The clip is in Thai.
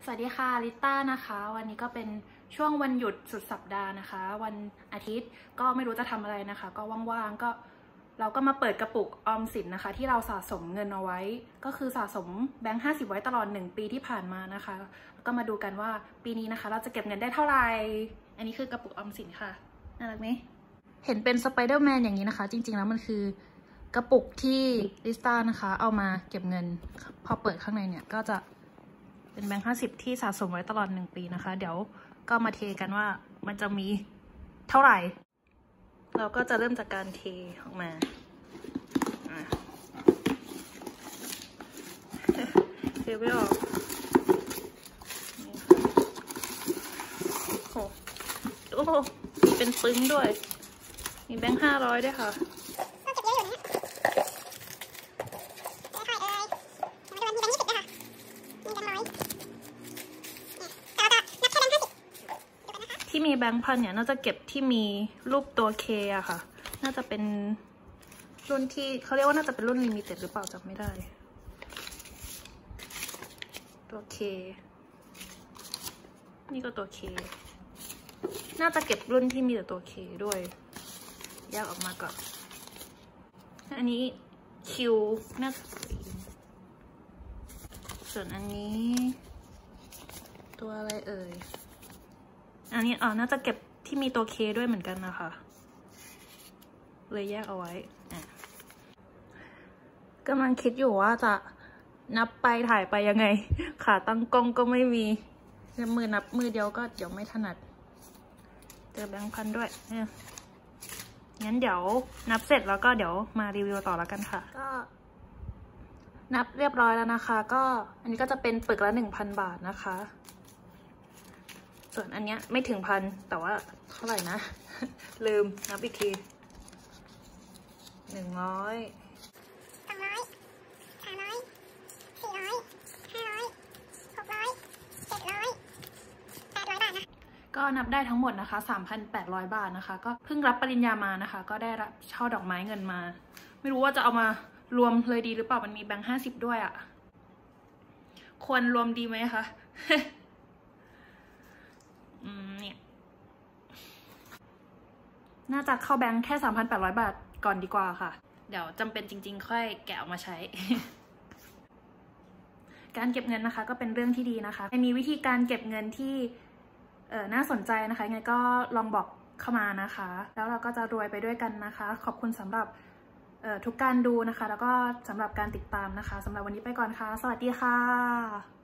สวัสดีค่ะลิต้านะคะวันนี้ก็เป็นช่วงวันหยุดสุดสัปดาห์นะคะวันอาทิตย์ก็ไม่รู้จะทำอะไรนะคะก็ว่างๆก็เราก็มาเปิดกระปุกออมสินนะคะที่เราสะสมเงินเอาไว้ก็คือสะสมแบงค์50ไว้ตลอด1 ปีที่ผ่านมานะคะก็มาดูกันว่าปีนี้นะคะเราจะเก็บเงินได้เท่าไหร่อันนี้คือกระปุกออมสินค่ะน่ารักไหมเห็นเป็นสไปเดอร์แมนอย่างนี้นะคะจริงๆแล้วมันคือกระปุกที่ลิต้านะคะเอามาเก็บเงินพอเปิดข้างในเนี่ยก็จะเป็นแบงค์50ที่สะสมไว้ตลอด1 ปีนะคะเดี๋ยวก็มาเทกันว่ามันจะมีเท่าไหร่เราก็จะเริ่มจากการเทออกมาเทไม่ออกโอ้โหมีเป็นปึ้งด้วยมีแบงค์500ด้วยค่ะที่มีแบงค์พันเนี่ยน่าจะเก็บที่มีรูปตัวเคอะค่ะน่าจะเป็นรุ่นที่เขาเรียกว่าน่าจะเป็นรุ่นลิมิเต็ดหรือเปล่าจำไม่ได้ตัวเคนี่ก็ตัวเคน่าจะเก็บรุ่นที่มีแต่ตัวเคด้วยแยกออกมาก่อนอันนี้คิวน่าจะส่วนอันนี้ตัวอะไรเอ่ยอันนี้น่าจะเก็บที่มีตัวเคด้วยเหมือนกันนะคะเลยแยกเอาไว้กำลังคิดอยู่ว่าจะนับไปถ่ายไปยังไงขาตั้งกล้องก็ไม่มีมือนับมือเดียวก็เดี๋ยวไม่ถนัดเจอแบงค์พันด้วยงั้นเดี๋ยวนับเสร็จแล้วก็เดี๋ยวมารีวิวต่อแล้วกันค่ะก็นับเรียบร้อยแล้วนะคะก็อันนี้ก็จะเป็นปึกละ 1,000 บาทนะคะส่วนอันเนี้ยไม่ถึงพันแต่ว่าเท่าไหร่นะลืมนับอีกที100 200 300 400 500 600 700 800 บาทนะก็นับได้ทั้งหมดนะคะ 3,800 บาทนะคะก็เพิ่งรับปริญญามานะคะก็ได้รับช่อดอกไม้เงินมาไม่รู้ว่าจะเอามารวมเลยดีหรือเปล่ามันมีแบงค์50ด้วยอ่ะควรรวมดีไหมคะเนี่ยน่าจะเข้าแบงค์แค่ 3,800 บาทก่อนดีกว่าค่ะเดี๋ยวจำเป็นจริงๆค่อยแกะออกมาใช้ การเก็บเงินนะคะก็เป็นเรื่องที่ดีนะคะมีวิธีการเก็บเงินที่น่าสนใจนะคะยังไงก็ลองบอกเข้ามานะคะแล้วเราก็จะรวยไปด้วยกันนะคะขอบคุณสำหรับทุกการดูนะคะแล้วก็สำหรับการติดตามนะคะสำหรับวันนี้ไปก่อนค่ะสวัสดีค่ะ